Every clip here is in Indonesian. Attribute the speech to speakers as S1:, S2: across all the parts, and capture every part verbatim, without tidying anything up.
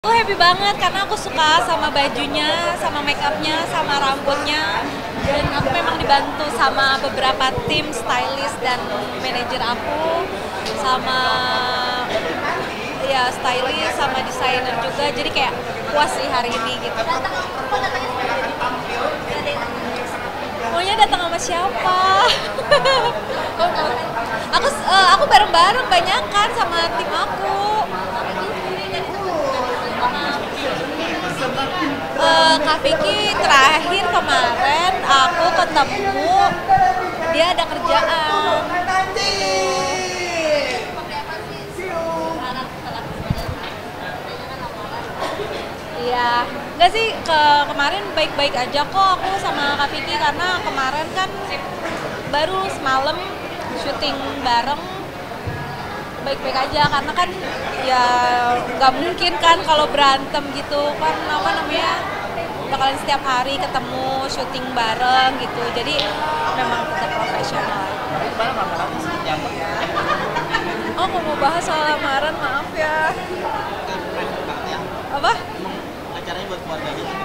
S1: Aku happy banget karena aku suka sama bajunya, sama make upnya, sama rambutnya. Dan aku memang dibantu sama beberapa tim stylist dan manajer aku, sama ya stylist, sama desainer juga. Jadi kayak puas sih hari ini gitu. Maunya datang sama siapa? aku uh, aku bareng-bareng banyak kan sama tim aku. Uh, Kak Vicky terakhir kemarin aku ketemu dia ada kerjaan. Iya, enggak sih ke kemarin baik-baik aja kok aku sama Kak Vicky karena kemarin kan baru semalam syuting bareng. Baik-baik aja karena kan ya nggak mungkin kan kalau berantem gitu kan apa namanya bakalan setiap hari ketemu syuting bareng gitu, jadi memang tetap profesional. Oh, mau bahas soal lamaran, maaf ya. Apa?
S2: Acaranya buat keluarga aja gitu.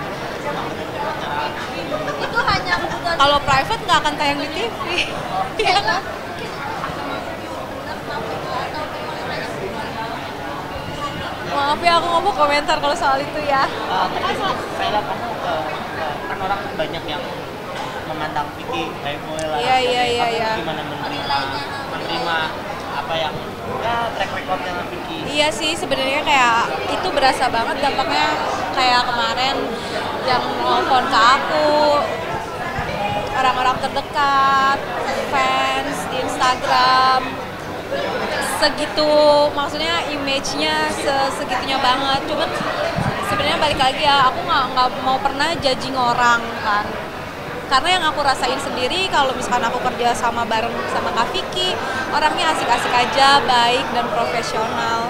S1: Itu hanya kalau private nggak akan tayang di T V. Iya kan? Maaf ya, aku nggak mau komentar kalau soal itu ya.
S2: Uh, tapi saya lihat kamu uh, uh, kan orang banyak yang memandang Vicky playboy lah.
S1: Iya iya iya.
S2: Kamu
S1: Ya.
S2: gimana menerima menerima apa yang ya track recordnya Vicky?
S1: Iya sih, sebenarnya kayak itu berasa banget dampaknya kayak kemarin yang nelfon ke aku, orang-orang terdekat, fans di Instagram. Segitu maksudnya image-nya segitunya banget. Cuman sebenarnya balik lagi ya, aku nggak nggak mau pernah judging orang kan, karena yang aku rasain sendiri kalau misalkan aku kerja sama bareng sama Kak Vicky, orangnya asik-asik aja, baik dan profesional.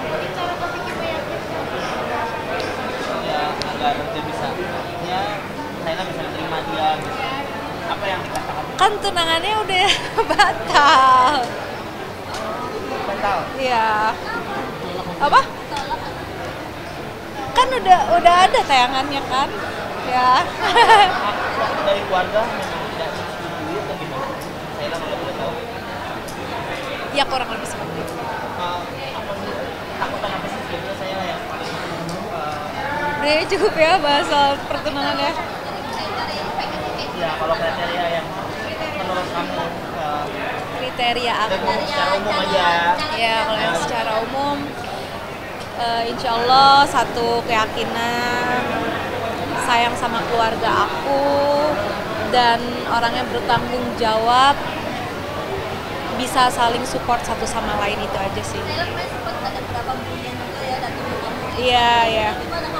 S2: Ya agar dia bisa ya saya bisa terima dia gitu. Apa yang dikatakan?
S1: Kan tunangannya udah batal.
S2: Batal.
S1: Iya. Apa? Kan udah udah ada tayangannya kan? Ya.
S2: Dari keluarga memang tidak menyetujui atau gimana? Saya nggak boleh tahu.
S1: Ya kurang lebih seperti itu.
S2: Uh, apa sih takutan apa sih sebenarnya saya yang paling uh,
S1: Udah cukup ya bahas soal pertunangan ya.
S2: ya kalau kriteria yang menurut kamu uh,
S1: Kriteria aku.
S2: secara umum aja.
S1: Ya kalau yang secara umum, uh, insya Allah satu keyakinan, sayang sama keluarga aku, dan orangnya bertanggung jawab, bisa saling support satu sama lain, itu aja sih. Iya, iya.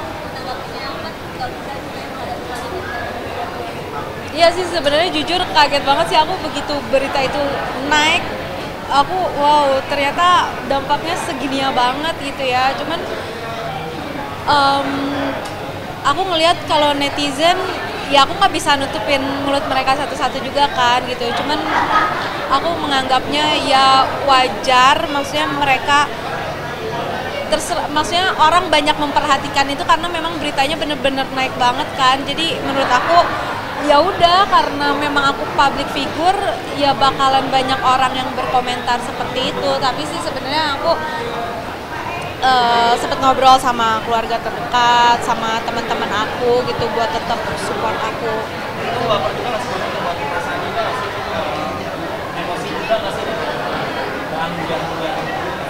S1: Iya sih, sebenarnya jujur kaget banget sih aku begitu berita itu naik. Aku wow, ternyata dampaknya segininya banget gitu ya. Cuman um, aku ngelihat kalau netizen, ya aku nggak bisa nutupin mulut mereka satu-satu juga kan gitu. Cuman aku menganggapnya ya wajar, maksudnya mereka terserah, maksudnya orang banyak memperhatikan itu karena memang beritanya bener-bener naik banget kan. Jadi menurut aku ya udah, karena memang aku public figure, ya bakalan banyak orang yang berkomentar seperti itu. Tapi sih sebenarnya aku uh, sempet ngobrol sama keluarga terdekat, sama teman-teman aku gitu buat tetap support aku.
S2: Itu bapak juga nggak sih buat perasaan juga nggak sih? Emosi juga nggak sih? Bahan bulian-bulian.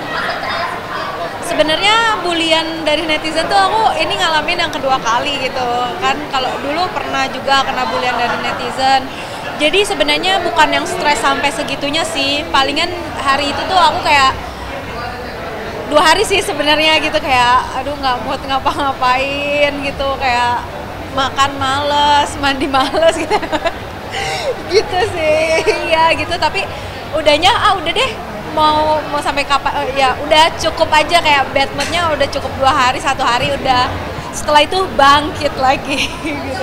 S1: Sebenarnya bulian dari netizen tuh aku ini ngalamin yang kedua kali gitu kan. Kalau dulu pernah juga kena bulian dari netizen. Jadi sebenarnya bukan yang stres sampai segitunya sih. Palingan hari itu tuh aku kayak dua hari sih sebenarnya gitu, kayak aduh nggak mood ngapa-ngapain gitu, kayak makan males, mandi males gitu. Gitu sih. Iya gitu, tapi udahnya ah udah deh, mau mau sampai kapan ya udah cukup aja, kayak bad moodnya udah cukup dua hari, satu hari udah, setelah itu bangkit lagi gitu.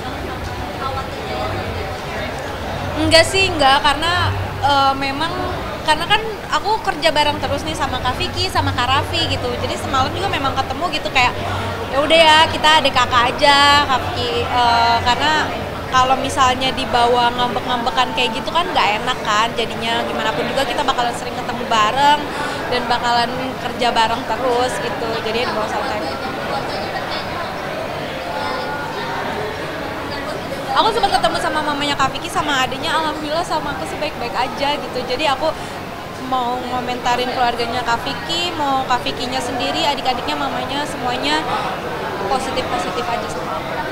S1: Enggak sih, enggak, karena uh, memang karena kan aku kerja bareng terus nih sama Kak Vicky sama Kak Raffi gitu, jadi semalam juga memang ketemu gitu kayak ya udah ya kita adik kakak aja Kak Vicky. Uh, karena kalau misalnya dibawa ngambek-ngambekan kayak gitu kan nggak enak kan jadinya, gimana pun juga kita bakalan sering ketemu bareng dan bakalan kerja bareng terus gitu, jadi dibawa santai. Aku sempat ketemu sama mamanya Kak Vicky sama adiknya, alhamdulillah sama aku sih baik-baik aja gitu. Jadi aku mau ngomentarin keluarganya Kak Vicky, mau Kak Vicky-nya sendiri, adik-adiknya, mamanya, semuanya positif-positif aja sih.